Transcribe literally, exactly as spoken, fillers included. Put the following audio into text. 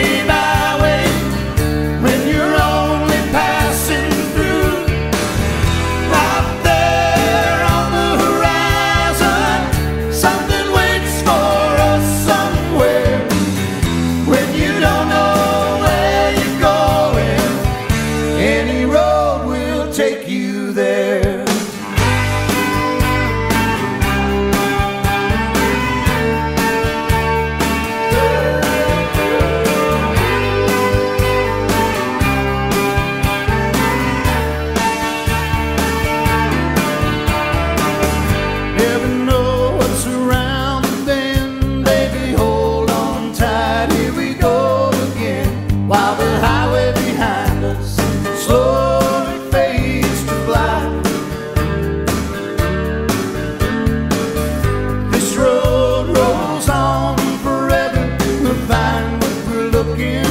lonely byway when you're only passing through. Out there on the horizon, something waits for us somewhere. When you don't know where you're going, any road will take you there. Never know what's around the bend, baby, hold on tight, here we go again. While the highway behind us slowly fades to black, this road rolls on forever, we'll find what we're looking